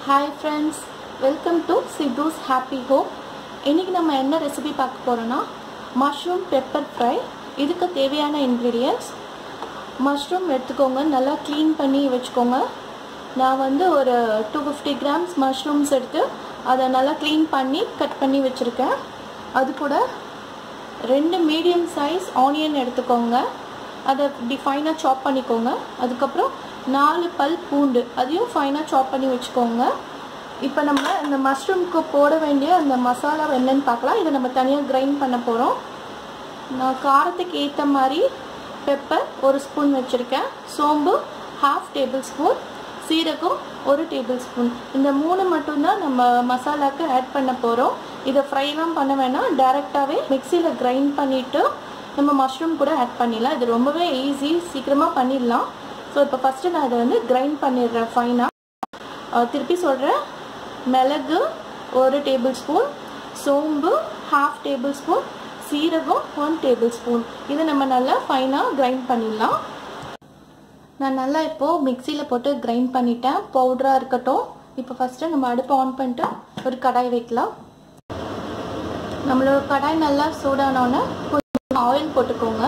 Hi friends, welcome to Sidhu's Happy Home. இன்னைக்கு நம்ம என்ன ரெசிபி பார்க்க போறோம்னா மஷ்ரூம் பெப்பர் ஃப்ரை. இதுக்கு தேவையான இன்கிரிடியன்ட்ஸ் மஷ்ரூம் எடுத்துக்கோங்க, நல்லா க்ளீன் பண்ணி வச்சுக்கோங்க. நான் வந்து ஒரு 250 grams மஷ்ரூம்ஸ் எடுத்து அதை நல்லா க்ளீன் பண்ணி கட் பண்ணி வச்சுருக்கேன். அது கூட 2 மீடியம் சைஸ் ஆனியன் எடுத்துக்கோங்க, அதை இப்படி ஃபைனாக சாப் பண்ணிக்கோங்க. அதுக்கப்புறம் 4 பல் பூண்டு, அதையும் ஃபைனாக சாப் பண்ணி வச்சுக்கோங்க. இப்போ நம்ம இந்த மஷ்ரூம்க்கு போட வேண்டிய அந்த மசாலா என்னன்னு பார்க்கலாம். இதை நம்ம தனியாக கிரைண்ட் பண்ண போகிறோம். நான் காரத்துக்கு ஏற்ற மாதிரி பெப்பர் 1 ஸ்பூன் வச்சுருக்கேன், சோம்பு 1/2 டேபிள் ஸ்பூன், சீரகம் 1 டேபிள் ஸ்பூன். இந்த 3 மட்டும்தான் நம்ம மசாலாவுக்கு ஆட் பண்ண போகிறோம். இதை ஃப்ரைலாம் பண்ண வேணாம், டைரெக்டாகவே மிக்சியில் கிரைண்ட் பண்ணிவிட்டு நம்ம மஷ்ரூம் கூட ஆட் பண்ணிடலாம். இது ரொம்பவே ஈஸி, சீக்கிரமாக பண்ணிடலாம். ஸோ இப்போ ஃபஸ்ட்டு நான் அதை வந்து கிரைண்ட் பண்ணிடுறேன் ஃபைனாக. திருப்பி சொல்கிறேன், மிளகு 1 டேபிள் ஸ்பூன், சோம்பு 1/2 டேபிள் ஸ்பூன், சீரகம் 1 டேபிள் ஸ்பூன். இதை நம்ம நல்லா ஃபைனாக கிரைண்ட் பண்ணிடலாம். நான் நல்லா இப்போது மிக்சியில் போட்டு கிரைண்ட் பண்ணிட்டேன், பவுடராக இருக்கட்டும். இப்போ ஃபஸ்ட்டு நம்ம அடுப்பை ஆன் பண்ணிட்டு ஒரு கடாய் வைக்கலாம். நம்மளோட கடாய் நல்லா சூடானோன்னே கொஞ்சம் ஆயில் போட்டுக்கோங்க.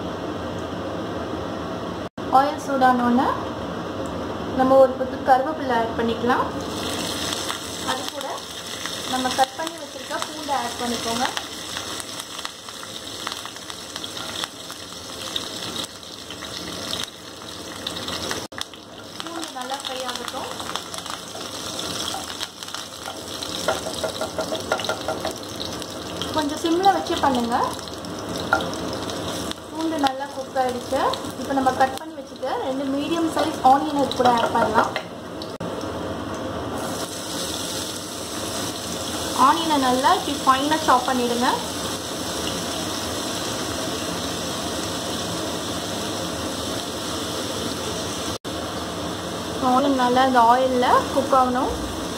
ஆயில் சூடானோன்னே நம்ம ஒரு கொத்து கருவேப்பிலை ஆட் பண்ணிக்கலாம். அது கூட நம்ம கட் பண்ணி வச்சுருக்க பூண்டை ஆட் பண்ணிக்கோங்க. பூண்டு நல்லா ஃப்ரை ஆகட்டும். கொஞ்சம் சிம்மில் வச்சு பண்ணுங்க. பூண்டு நல்லா குக் ஆகிடுச்சு. இப்போ நம்ம கட் பண்ணி வச்சுட்டு 2 மீடியம் சைஸ் ஆனியன் இது கூட ஆட் பண்ணலாம். ஆனியனை நல்லா இப்படி ஃபைனாக சாப் பண்ணிடுங்க. ஆனியன் நல்லா இந்த ஆயிலில் குக் ஆகணும்.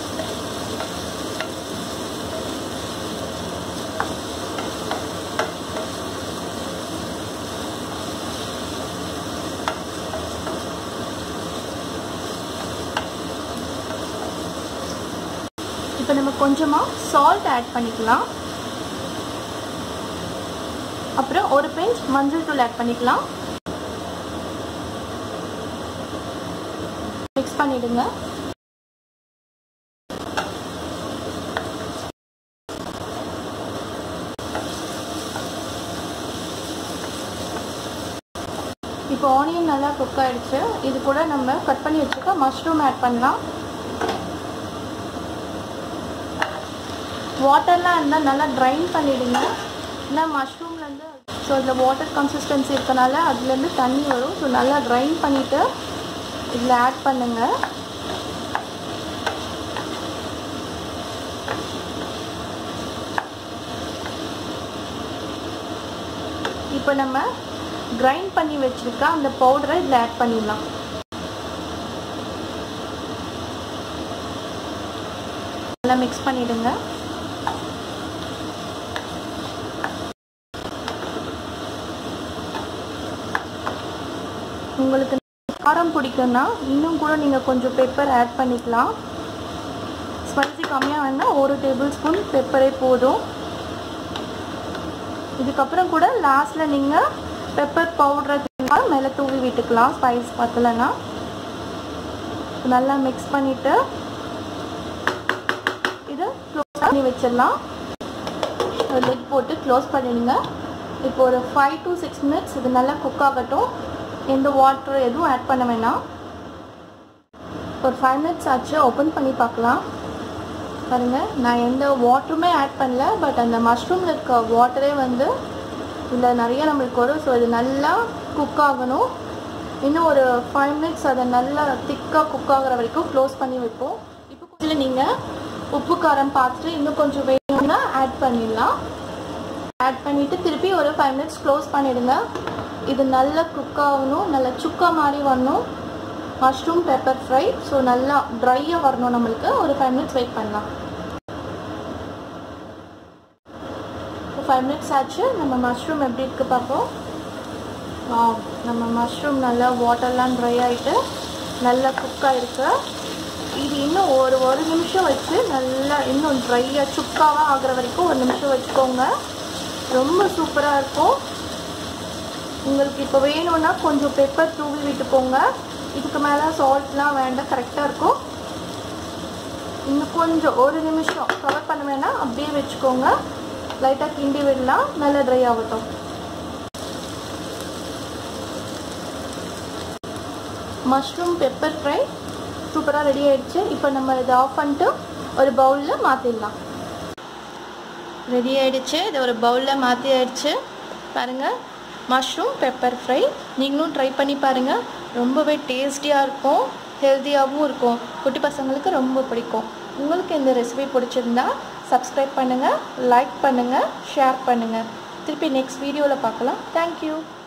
இப்போ நம்ம கொஞ்சமாக சால்ட் ஆட் பண்ணிக்கலாம். அப்புறம் ஒரு பிஞ்ச் மஞ்சள் தூள் ஆட் பண்ணிக்கலாம். மிக்ஸ் பண்ணிடுங்க. இப்போ ஆனியன் நல்லா குக் ஆகிடுச்சு. இது கூட நம்ம கட் பண்ணி வச்சுருக்க மஷ்ரூம் ஆட் பண்ணலாம். வாட்டர்லாம் இருந்தால் நல்லா ட்ரைன் பண்ணிவிடுங்க. ஏன்னா மஷ்ரூம்லேருந்து ஸோ அதில் வாட்டர் கன்சிஸ்டன்சி இருக்கனால அதுலேருந்து தண்ணி வரும். ஸோ நல்லா ட்ரைன் பண்ணிவிட்டு இதில் ஆட் பண்ணுங்கள். இப்போ நம்ம கிரைண்ட் பண்ணி வச்சுருக்க அந்த பவுடரை இதில் ஆட் பண்ணிடலாம். நல்லா மிக்ஸ் பண்ணிவிடுங்க. உங்களுக்கு காரம் பிடிக்கும்னா இன்னும் கூட நீங்கள் கொஞ்சம் பெப்பர் ஆட் பண்ணிக்கலாம். ஸ்பைசி கம்மியாக வேணால் 1 டேபிள் ஸ்பூன் பெப்பரே போதும். இதுக்கப்புறம் கூட லாஸ்ட்டில் நீங்கள் பெப்பர் பவுடரை மேலே தூவி விட்டுக்கலாம், ஸ்பைஸ் பத்தலைன்னா. நல்லா மிக்ஸ் பண்ணிவிட்டு இதை க்ளோஸ் பண்ணி வச்சிடலாம். லிட் போட்டு க்ளோஸ் பண்ணிடுங்க. இப்போ ஒரு 5 to 6 minutes இது நல்லா குக் ஆகட்டும். எந்த வாட்டர் எதுவும் ஆட் பண்ண வேணாம். ஒரு 5 minutes ஆச்சு, ஓப்பன் பண்ணி பார்க்கலாம். பாருங்கள், நான் எந்த வாட்டருமே ஆட் பண்ணல, பட் அந்த மஷ்ரூமில் இருக்க வாட்டரே வந்து இதில் நிறைய நம்மளுக்கு வரும். ஸோ இது நல்லா குக் ஆகணும். இன்னும் ஒரு 5 minutes அதை நல்லா திக்காக குக் ஆகிற வரைக்கும் க்ளோஸ் பண்ணி வைப்போம். இப்போ கொஞ்சம் நீங்கள் உப்பு காரம் பார்த்துட்டு இன்னும் கொஞ்சம் வேணும்னா ஆட் பண்ணிடலாம். ஆட் பண்ணிவிட்டு திருப்பி ஒரு 5 minutes க்ளோஸ் பண்ணிவிடுங்க. இது நல்லா குக் ஆகணும், நல்லா சுக்கா மாதிரி வரணும் மஷ்ரூம் பெப்பர் ஃப்ரை. ஸோ நல்லா ட்ரையாக வரணும் நம்மளுக்கு. ஒரு 5 minutes வெயிட் பண்ணலாம். 5 minutes ஆச்சு. நம்ம மஷ்ரூம் எப்படி இருக்குது பார்ப்போம். நம்ம மஷ்ரூம் நல்லா வாட்டர்லாம் ட்ரை ஆகிட்டு நல்லா குக் ஆகிருக்கு. இது இன்னும் ஒரு நிமிஷம் வச்சு நல்லா இன்னும் ட்ரையாக சுக்காவாக ஆகிற வரைக்கும் ஒரு நிமிஷம் வச்சுக்கோங்க. ரொம்ப சூப்பராக இருக்கும். உங்களுக்கு இப்போ வேணும்னா கொஞ்சம் பெப்பர் தூவி விட்டுக்கோங்க. இதுக்கு மேலே சால்ட்லாம் வேண்டாம், கரெக்டாக இருக்கும். இன்னும் கொஞ்சம் ஒரு நிமிஷம் கவர் பண்ண வேணாம், அப்படியே வச்சுக்கோங்க. லைட்டாக கிண்டி விடலாம், நல்லா ட்ரை ஆகட்டும். மஷ்ரூம் பெப்பர் ஃப்ரை சூப்பராக ரெடி ஆகிடுச்சு. இப்போ நம்ம இதை ஆஃப் பண்ணிட்டு ஒரு பவுலில் மாற்றிடலாம். ரெடி ஆகிடுச்சு. இதை ஒரு பவுலில் மாற்றி ஆயிடுச்சு. பாருங்கள், மஷ்ரூம் பெப்பர் ஃப்ரை நீங்களும் ட்ரை பண்ணி பாருங்கள். ரொம்பவே டேஸ்டியாக இருக்கும், ஹெல்த்தியாகவும் இருக்கும். குட்டி பசங்களுக்கு ரொம்ப பிடிக்கும். உங்களுக்கு இந்த ரெசிபி பிடிச்சிருந்தா சப்ஸ்கிரைப் பண்ணுங்கள், லைக் பண்ணுங்கள், ஷேர் பண்ணுங்கள். திருப்பி நெக்ஸ்ட் வீடியோவில் பார்க்கலாம். தேங்க்யூ.